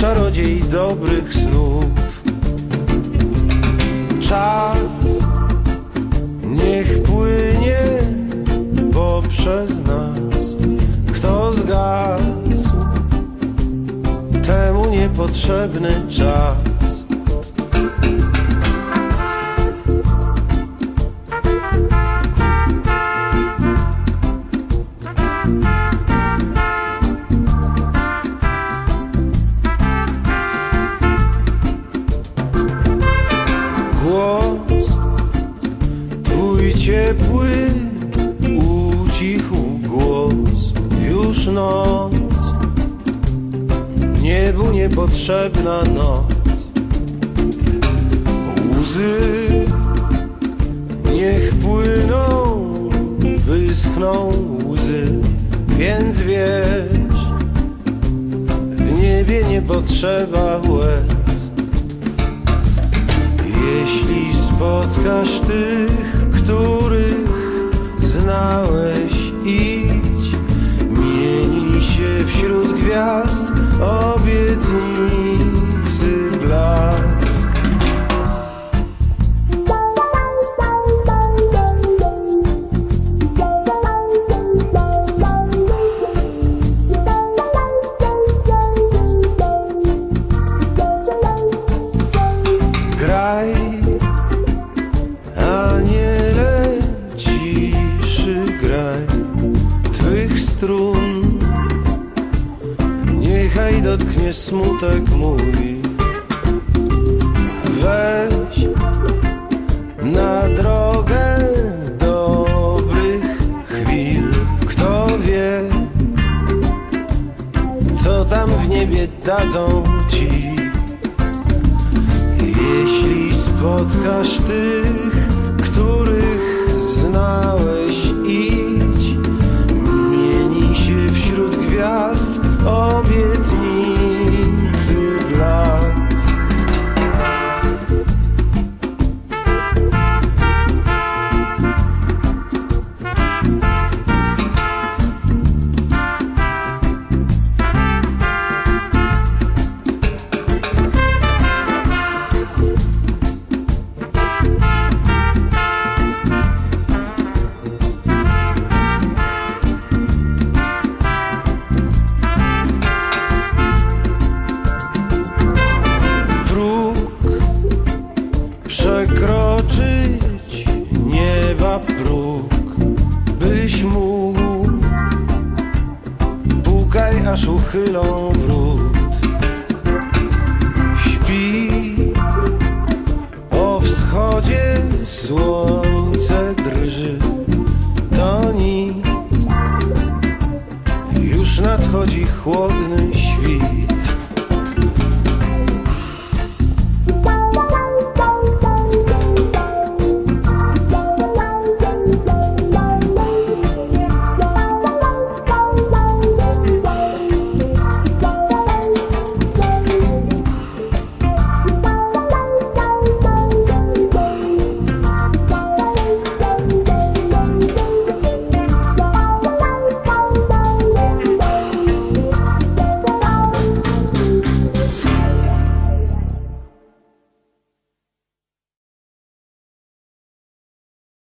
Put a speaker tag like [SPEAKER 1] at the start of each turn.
[SPEAKER 1] czarodziej dobrych snów. Czas niech płynie poprzez nas. Kto zgasł, temu niepotrzebny czas. Głos twój ciepły ucichł głos. Już noc, niebu niepotrzebna noc. Łzy niech płyną, wyschną łzy. Więc wiesz, w niebie nie potrzeba łez. Jeśli spotkasz tych, których znałeś, idź. Mieni się wśród gwiazd obietnicy blask. Graj, aniele ciszy, graj twych strun. Niechaj dotknie smutek mój. Weź na drogę dobrych chwil. Kto wie, co tam w niebie dadzą ci. Jeśli spotkasz tych, których znałeś, idź. Mieni się wśród gwiazd obietnicy blask. Przekroczyć nieba próg, byś mógł. Pukaj, aż uchylą wrót. Śpi, o wschodzie słońce drży. To nic, już nadchodzi chłodny świt.